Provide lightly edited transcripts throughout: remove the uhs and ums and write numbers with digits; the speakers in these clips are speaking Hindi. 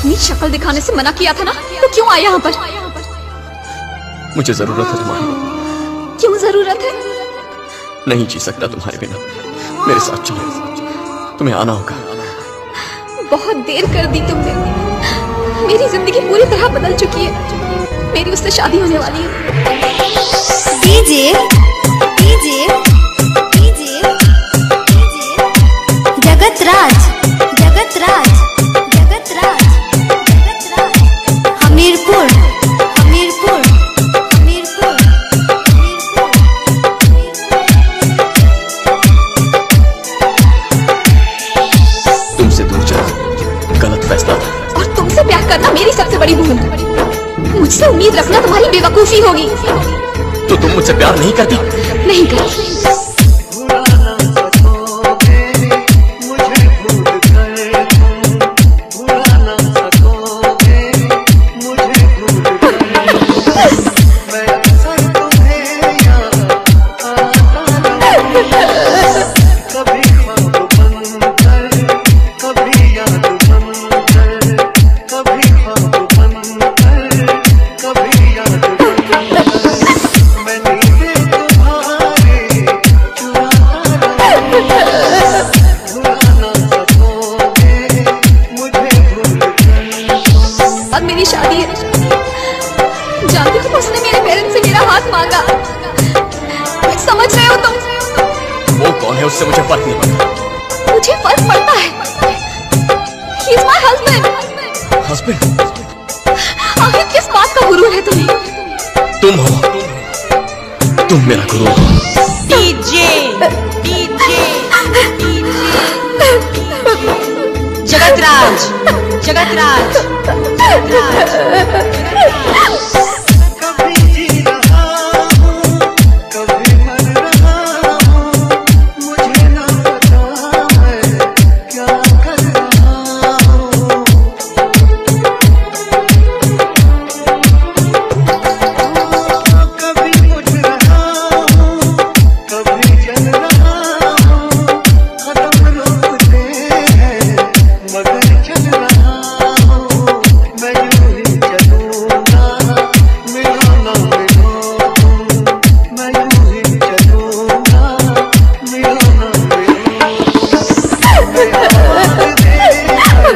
अपनी शक्ल दिखाने से मना किया था ना, तो क्यों आया यहाँ पर? मुझे जरूरत है तुम्हारी। क्यों जरूरत है? नहीं जी सकता तुम्हारे बिना। मेरे साथ चलो, तुम्हें आना होगा। बहुत देर कर दी तुमने। मेरी जिंदगी पूरी तरह बदल चुकी है। मेरी उससे शादी होने वाली है। DJ DJ DJ Jagatraj Jagatraj Jagatraj Jagatraj Hamirpur Hamirpur Hamirpur तुमसे दूर जाना गलत फैसला था। और तुमसे प्यार करना मेरी सबसे बड़ी भूल। मुझसे उम्मीद रखना तुम्हारी बेवकूफी होगी। तो तुम मुझसे प्यार नहीं करती? नहीं करती। मेरी शादी है। जानती हो उसने मेरे पेरेंट्स से मेरा हाथ मांगा। समझ रहे हो तुम? वो कौन है उससे मुझे फर्क नहीं पड़ता। मुझे फर्क पड़ता है। He is my husband। Husband? आखिर किस बात का गुरु है तुम्हें? तुम हो। तुम मेरा गुरु हो। डीजे डीजे जगतराज जगतराज जगतराज कभी जी रहा हूँ, कभी मर रहा हूँ, मुझे ना पता मैं क्या कर रहा हूँ। कभी उठ रहा हूँ, कभी चल रहा हूँ, कदम रोकते हैं मगर चल रहा हूँ। मैं यूं ही चलूंगा, मिलो ना मिलो तुम। मैं यूं ही चलूंगा, मिलो ना मिलो तुम। मैं आवाज़ देकर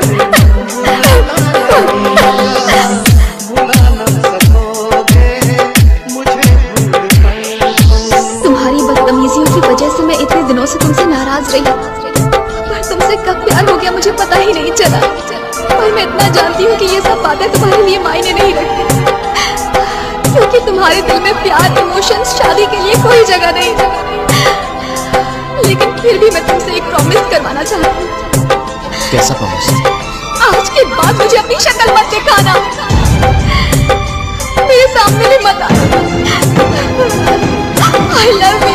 बुला ना सकोगे मुझे भूल कर तुम। तुम्हारी बदतमीजियों की वजह से मैं इतने दिनों से तुमसे नाराज रही। पर तुमसे कब प्यार हो गया मुझे पता ही नहीं चला। पर मैं इतना जानती हूँ कि ये सब बातें तुम्हारे लिए मायने नहीं रखती, क्योंकि तुम्हारे दिल में प्यार, इमोशंस, शादी के लिए कोई जगह नहीं। लेकिन फिर भी मैं तुमसे एक प्रॉमिस करवाना चाहती हूँ। कैसा प्रॉमिस? आज के बाद मुझे अपनी शक्ल मत दिखाना। मेरे सामने भी मत आना। I love you।